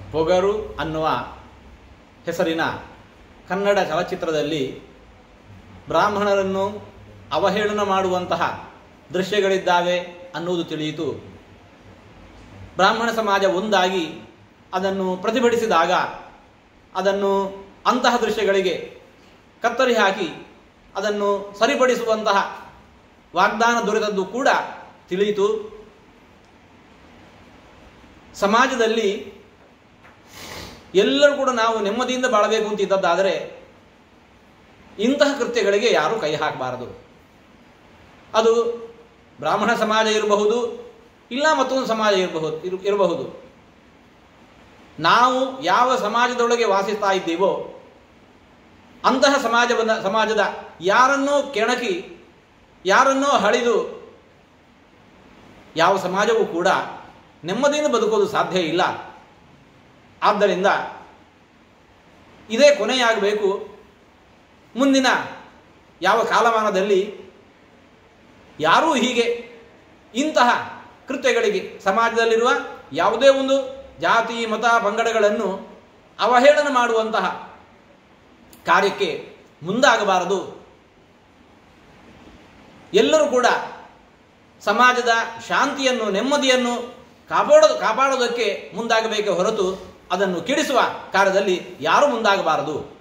ಪೊಗರು ಅನ್ನುವ ಹೆಸರಿನ ಕನ್ನಡ ಚಲಚಿತ್ರದಲ್ಲಿ ಬ್ರಾಹ್ಮಣರನ್ನು ಅವಹೇಳನ ಮಾಡುವಂತಹ ದೃಶ್ಯಗಳಿದ್ದಾವೆ ಅನ್ನುವುದು ತಿಳಿಯಿತು. ಬ್ರಾಹ್ಮಣ ಸಮಾಜ ಒಂದಾಗಿ ಅದನ್ನು ಪ್ರತಿಭಟಿಸಿದಾಗ ಅದನ್ನು ಅಂತಹ ದೃಶ್ಯಗಳಿಗೆ ಕತ್ತರಿ ಹಾಕಿ ಅದನ್ನು ಸರಿಪಡಿಸುವಂತಹ ವಾಗ್ದಾನ ದೊರೆತದ್ದು ಕೂಡ ತಿಳಿಯಿತು. ಸಮಾಜದಲ್ಲಿ ಎಲ್ಲರೂ ಕೂಡ ನಾವು ನೆಮ್ಮದಿಯಿಂದ ಬಾಳಬೇಕು ಅಂತ ಇದ್ದದ್ದಾದರೆ ಇಂತಹ ಕೃತ್ಯಗಳಿಗೆ ಯಾರೂ ಕೈ ಹಾಕಬಾರದು. ಅದು ಬ್ರಾಹ್ಮಣ ಸಮಾಜ ಇರಬಹುದು, ಇಲ್ಲ ಮತ್ತೊಂದು ಸಮಾಜ ಇರಬಹುದು. ನಾವು ಯಾವ ಸಮಾಜದೊಳಗೆ ವಾಸಿಸ್ತಾ ಇದ್ದೀವೋ ಅಂತಹ ಸಮಾಜದ ಯಾರನ್ನೋ ಕೆಣಕಿ ಯಾರನ್ನೋ ಹಳಿದು ಯಾವ ಸಮಾಜವೂ ಕೂಡ ನೆಮ್ಮದಿಯಿಂದ ಬದುಕೋದು ಸಾಧ್ಯ ಇಲ್ಲ. ಆದ್ದರಿಂದ ಇದೇ ಕೊನೆಯಾಗಬೇಕು. ಮುಂದಿನ ಯಾವ ಕಾಲಮಾನದಲ್ಲಿ ಯಾರೂ ಹೀಗೆ ಇಂತಹ ಕೃತ್ಯಗಳಿಗೆ ಸಮಾಜದಲ್ಲಿರುವ ಯಾವುದೇ ಒಂದು ಜಾತಿ ಮತ ಪಂಗಡಗಳನ್ನು ಅವಹೇಳನ ಮಾಡುವಂತಹ ಕಾರ್ಯಕ್ಕೆ ಮುಂದಾಗಬಾರದು. ಎಲ್ಲರೂ ಕೂಡ ಸಮಾಜದ ಶಾಂತಿಯನ್ನು ನೆಮ್ಮದಿಯನ್ನು ಕಾಪಾಡೋದಕ್ಕೆ ಮುಂದಾಗಬೇಕೇ ಹೊರತು ಅದನ್ನು ಕೆಡಿಸುವ ಕಾರ್ಯದಲ್ಲಿ ಯಾರೂ ಮುಂದಾಗಬಾರದು.